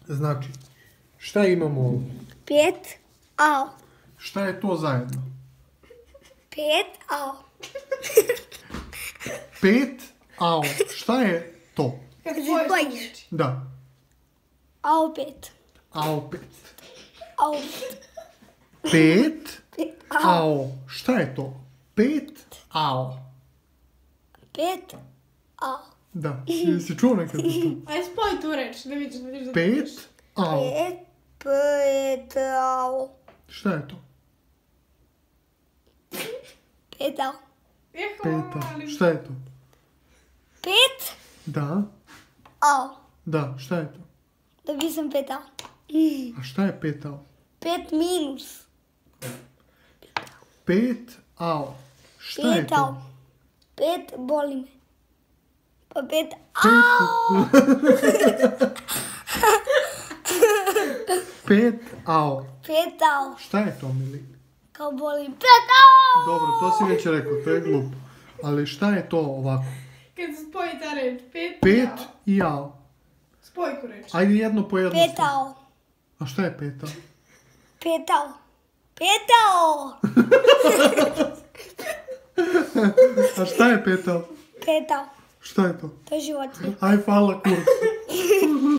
Znači, šta imamo ovdje? 5 ao. Šta je to zajedno? 5 ao. 5 ao. Šta je to? Kad Kad spojiš spojiš. te riječi. Da. Ao 5. Ao 5. Ao 5 5 ao. ao. Šta je to? 5 ao. 5 ao. Da. Jesi čuo nekad za to? Aj, spoj tu reč, da vidiš, da 5 ao. 5 ao. Šta je to? 5 ao. 5 ao. Šta je to? 5 Da. ao. Da. Šta je to? Dobio sam 5 ao. A šta je 5 ao? 5 minus. 5 ao. Šta je 5 ao. to? 5 boli me. Pa 5 ao. 5 ao. 5 ao. Šta je to, Mili? Kao boli 5 ao. Dobro, to si već rekao, to je glupo. Ali šta je to ovako? Kad se spoji ta reč, 5 5 i ao. Spoj tu reč. Ajde jedno po jedno. 5 ao. A šta je 5 ao? 5 ao. 5 ao. A šta je 5 ao? 5 ao. Šta je to? To je životinje. Aj, hvala, kurac.